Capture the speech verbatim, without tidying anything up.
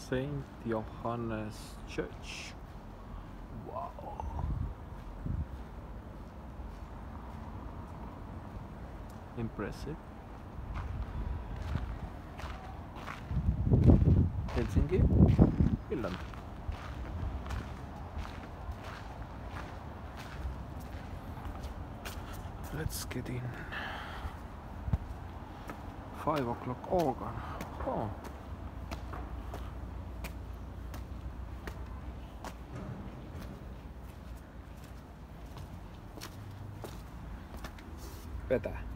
Saint Johannes Church. Wow. Impressive. Helsinki, Finland. Let's get in. Five o'clock organ. Oh. Vetää.